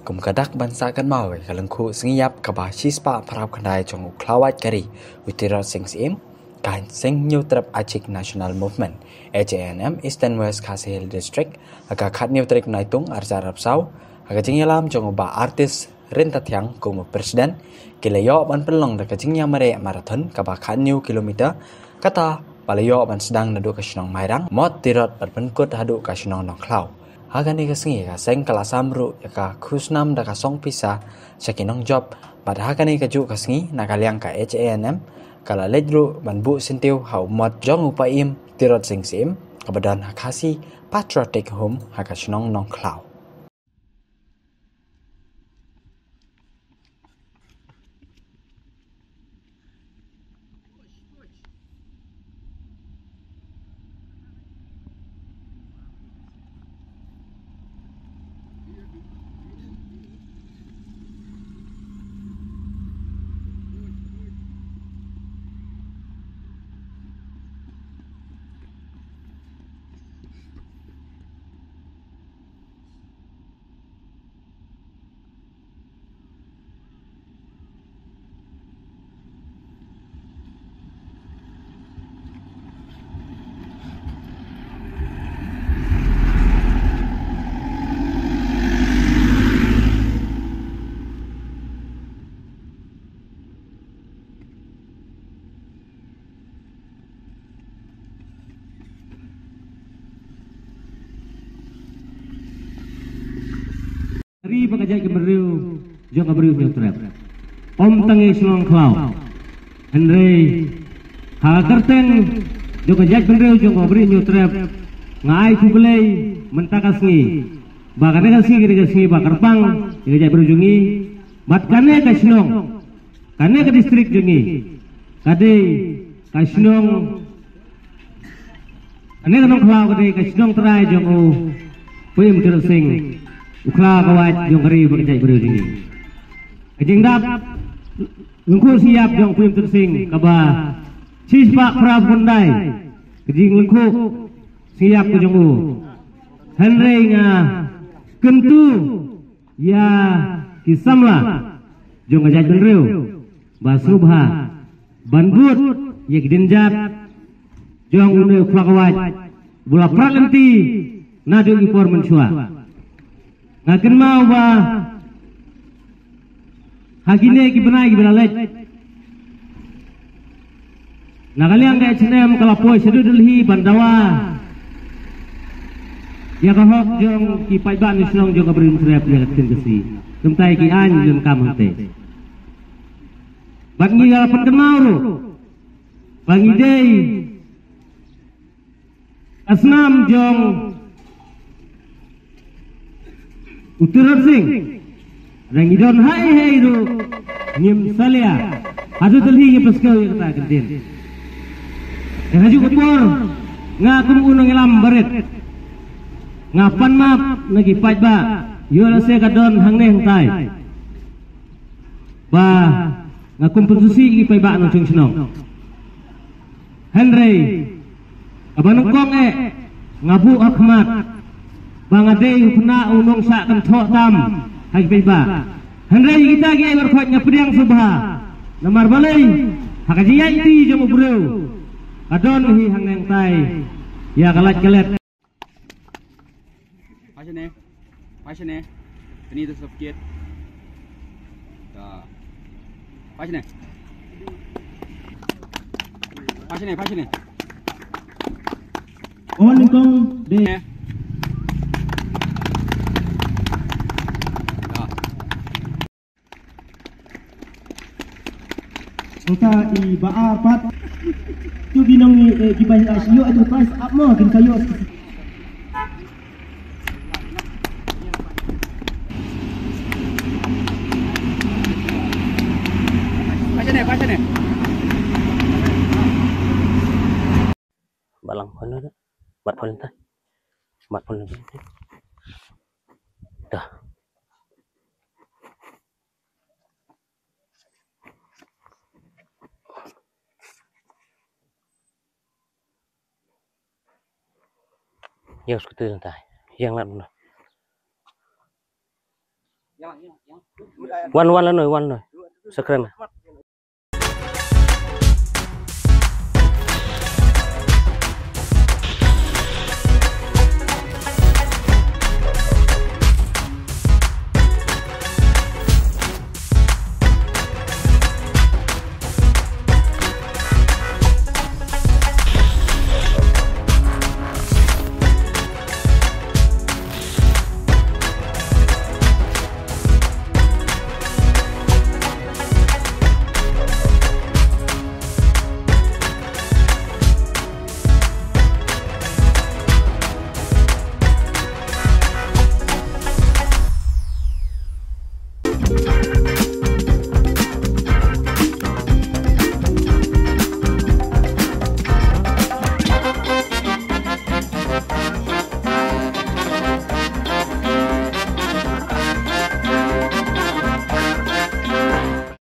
kum kadak bansa kan mau kalengku sengiyap kabah sispa parap kandai jong klawat kari utira sing sim kan sing new trap Acik National Movement AJNM Eastern West Kasihil District aga khat new trip naitung arja rapsau aga jingyalam jong ba artis rentat yang kum presiden kilayo ban pelong da kajingnya mare marathon kabah khat new kilometer kata palayo ban sedang nadu kasinong mairang mot tirot berpenkut hadu kasinong nongklau Hagani kasengi kaseng kala samru ka khusnam da kasong pisa sakinong job pada hagani kaju kasengi nakaliang ka HANM kala ledru banbu sentiu hau mot jong upaim tirot singsim kabadan hakasi patriotic home hakasinong nong klau Hari pakajai kemeriu jong kemeriu nyotrep. Om tangi sulong klau. Henry hakarteng jong kajai kemeriu jong kemeriu nyotrep. Ngai kubelai mentakasngi. Bakane kasngi kiri kasngi bakarpang kajai berujungi. Matkane kasnong. Kane ke distrik jungi. Kade kasnong. Kane kanong klau kade kasnong terai jong o. Puim terusing. Ukla kawat jong kari berjai berujungi. Kajing dap lengku siap jong puim tersing kaba sispa prabundai. Kajing lengku siap ke jong u. Henry nga kentu ya kisamla jong kajai benriu basubha banbut ya kidenjat jong une ukla kawat bula prakanti nadu ipor mensua. Ngaken mau ba hagine ki benai ki belalet nakaliang ka HNM kalapoy sedudulhi bandawa ya kahok jong ki paiban islong jong kabrim srep ya katin kesi kemtai ki an jong kamante bangi galapan kenau ro bangi dei asnam jong Uturat sing rangidon hai ru nyem salia adu telhi ye paskau ye kata kedin haju kupor ngakum unong ilam baret ngapan map nagi pajba yola se kadon hangne hangtai ba ngakum pensusi gi paiba no chung snong Henry abanong kong ngabu akmat Bangadei kena unong sa kan thok tam hai paiba Henry kita gi berkhot ngapdiang subha namar balai hakaji iti jom breu adon hi hangneng tai ya kalat kalet Pasne ini tu sedikit dah Pasne on kong de Kita i baapat tu binong ni gibay asyo adu price up mo kin kayo Pasne balang pon na bat pon dah Yang skuter lantai, yang lain Wan wan lah noi, wan noi. Sekrem.